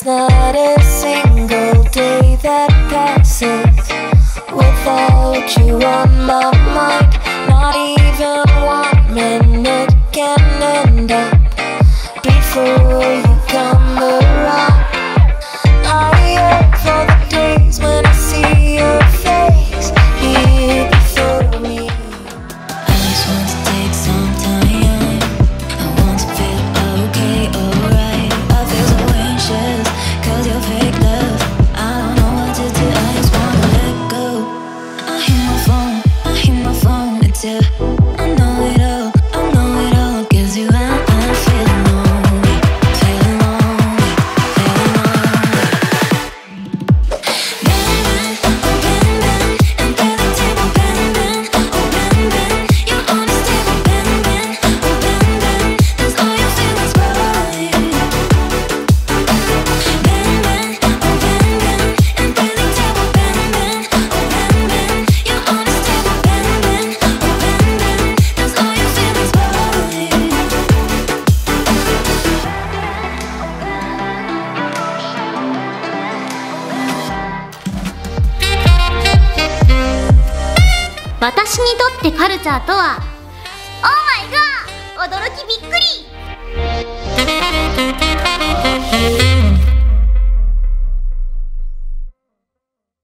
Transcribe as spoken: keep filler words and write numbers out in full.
There's not a single day that passes without you on my mind. Not even one minute can end up before you come around. I yearn for the days when I see your face here before me. I just want to take some time. I want to feel okay, alright. I feel so anxious cause you're fake love. I don't know what to do, I just wanna let go. I hear my phone, I hear my phone, it's you. I know it all, I know it all, cause you are, I'm feeling lonely, feeling lonely, feeling lonely. Bang, bang, oh bang, bang, and at the table, bang, bang, oh bang, bang. You're on the table, bang, bang, oh bang, bang. That's all your feelings right. Bang, bang, oh bang, bang, and at the table, bang, bang, oh bang, bang. You're on the table, bang, bang, oh bang, bang. That's all your feelings right. 私にとってカルチャーとは、オーマイガー、驚きびっくり。